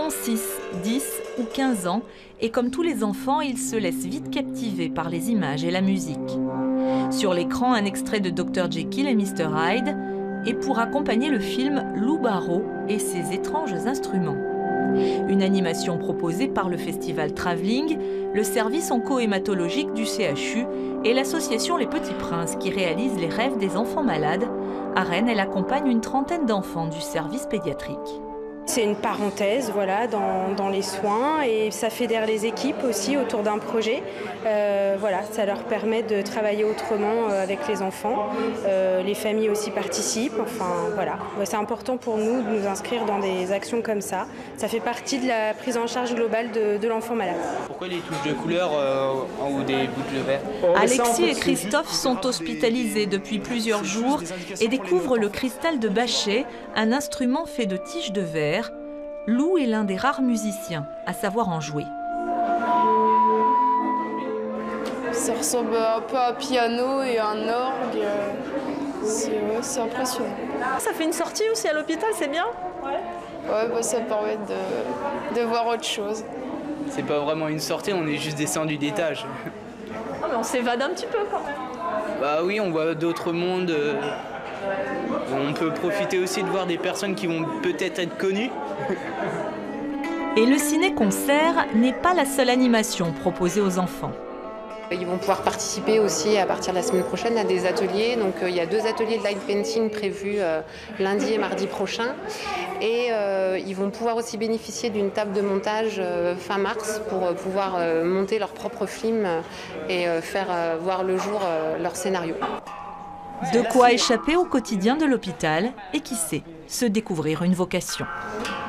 ont 6, 10 ou 15 ans et comme tous les enfants, ils se laissent vite captiver par les images et la musique. Sur l'écran, un extrait de Dr Jekyll et Mr Hyde et pour accompagner le film Lou Barrow et ses étranges instruments. Une animation proposée par le festival Travelling, le service onco-hématologique du CHU et l'association Les Petits Princes qui réalise les rêves des enfants malades. À Rennes, elle accompagne une trentaine d'enfants du service pédiatrique. C'est une parenthèse voilà, dans les soins et ça fédère les équipes aussi autour d'un projet. Voilà, ça leur permet de travailler autrement avec les enfants. Les familles aussi participent. Enfin, voilà. C'est important pour nous de nous inscrire dans des actions comme ça. Ça fait partie de la prise en charge globale de l'enfant malade. Pourquoi les touches de couleur en haut des boucles de verre? Alexis et Christophe sont hospitalisés depuis plusieurs jours et découvrent le cristal de Bachet, un instrument fait de tiges de verre. Lou est l'un des rares musiciens à savoir en jouer. Ça ressemble un peu à un piano et un orgue. C'est impressionnant. Ça fait une sortie aussi à l'hôpital, c'est bien? Ouais, bah, ça permet de voir autre chose. C'est pas vraiment une sortie, on est juste descendu d'étage. Ah, mais on s'évade un petit peu quand même. Bah oui, on voit d'autres mondes. On peut profiter aussi de voir des personnes qui vont peut-être être connues. Et le ciné-concert n'est pas la seule animation proposée aux enfants. Ils vont pouvoir participer aussi à partir de la semaine prochaine à des ateliers. Donc il y a 2 ateliers de light painting prévus lundi et mardi prochain. Et ils vont pouvoir aussi bénéficier d'une table de montage fin mars pour pouvoir monter leur propre film et faire voir le jour leur scénario. De quoi échapper au quotidien de l'hôpital et qui sait, se découvrir une vocation.